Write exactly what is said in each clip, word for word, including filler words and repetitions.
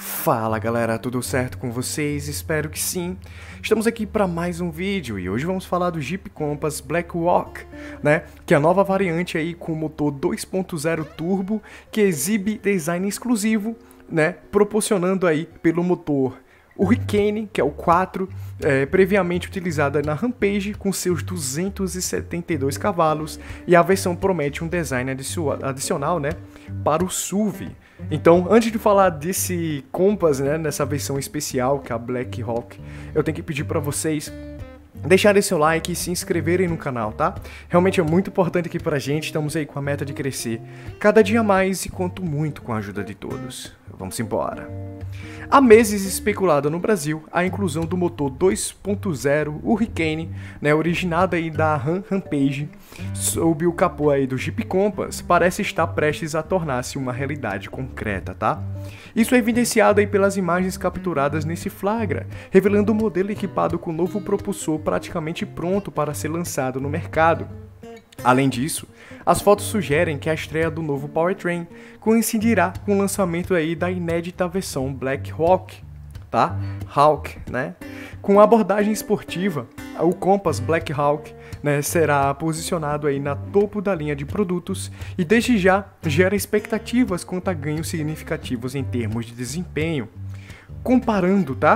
Fala galera, tudo certo com vocês? Espero que sim. Estamos aqui para mais um vídeo e hoje vamos falar do Jeep Compass Black Hawk, né? Que é a nova variante aí com motor dois ponto zero turbo que exibe design exclusivo, né? Proporcionando aí pelo motor Hurricane, que é o quatro, é, previamente utilizada na Rampage com seus duzentos e setenta e dois cavalos, e a versão promete um design adicional, né, para o S U V. Então, antes de falar desse Compass, né, nessa versão especial que é a Black Hawk, eu tenho que pedir para vocês deixarem seu like e se inscreverem no canal, tá? Realmente é muito importante aqui pra gente, estamos aí com a meta de crescer cada dia mais e conto muito com a ajuda de todos. Vamos embora! Há meses especulada no Brasil a inclusão do motor dois ponto zero Hurricane, né, originado aí da Ram Rampage, sob o capô aí do Jeep Compass, parece estar prestes a tornar-se uma realidade concreta, tá? Isso é evidenciado aí pelas imagens capturadas nesse flagra, revelando o modelo equipado com novo propulsor praticamente pronto para ser lançado no mercado. Além disso, as fotos sugerem que a estreia do novo powertrain coincidirá com o lançamento aí da inédita versão Black Hawk, tá? Hawk, né? Com abordagem esportiva, o Compass Black Hawk, né, será posicionado aí na topo da linha de produtos e desde já gera expectativas quanto a ganhos significativos em termos de desempenho. Comparando, tá?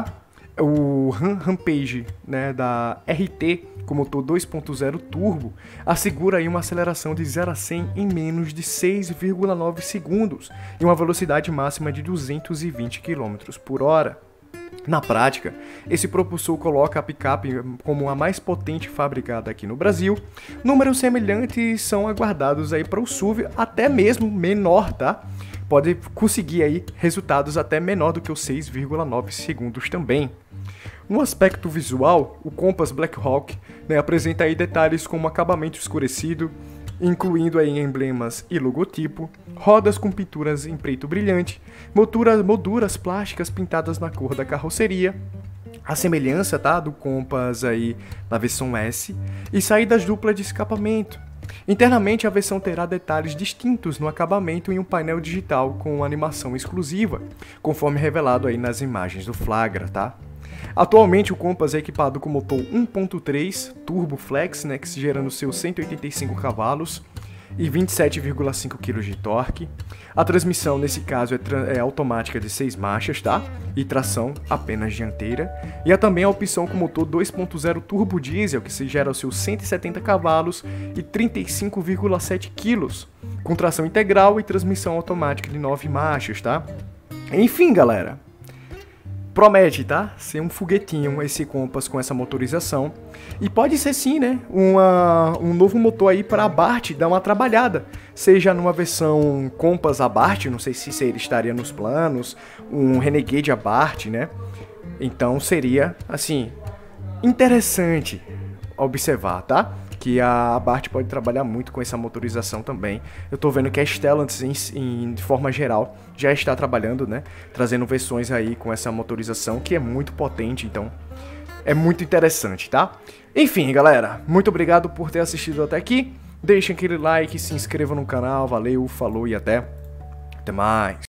O Ram Rampage, né, da R T com motor dois ponto zero turbo assegura aí uma aceleração de zero a cem em menos de seis vírgula nove segundos e uma velocidade máxima de duzentos e vinte quilômetros por hora. Na prática, esse propulsor coloca a picape como a mais potente fabricada aqui no Brasil. Números semelhantes são aguardados aí para o S U V, até mesmo menor, tá? Pode conseguir aí resultados até menor do que os seis vírgula nove segundos também. No aspecto visual, o Compass Black Hawk, né, apresenta aí detalhes como acabamento escurecido, incluindo aí emblemas e logotipo, rodas com pinturas em preto brilhante, molduras, molduras plásticas pintadas na cor da carroceria, a semelhança, tá, do Compass aí na versão S, e saídas duplas de escapamento. Internamente, a versão terá detalhes distintos no acabamento e um painel digital com animação exclusiva, conforme revelado aí nas imagens do flagra, tá? Atualmente o Compass é equipado com motor um ponto três Turbo Flex, né, que gerando seus cento e oitenta e cinco cavalos e vinte e sete vírgula cinco quilos de torque. A transmissão nesse caso é, é automática de seis marchas, tá? E tração apenas dianteira. E há também a opção com motor dois ponto zero Turbo Diesel, que se gera seus cento e setenta cavalos e trinta e cinco vírgula sete quilos, com tração integral e transmissão automática de nove marchas, tá? Enfim, galera, promete, tá? Ser um foguetinho esse Compass com essa motorização. E pode ser sim, né? Uma, um novo motor aí para Abarth dar uma trabalhada. Seja numa versão Compass Abarth, não sei se ele estaria nos planos, um Renegade Abarth, né? Então seria, assim, interessante observar, tá? Que a Abarth pode trabalhar muito com essa motorização também. Eu tô vendo que a Stellantis, em, em, de forma geral, já está trabalhando, né? Trazendo versões aí com essa motorização, que é muito potente, então é muito interessante, tá? Enfim, galera, muito obrigado por ter assistido até aqui. Deixem aquele like, se inscrevam no canal, valeu, falou e até, até mais.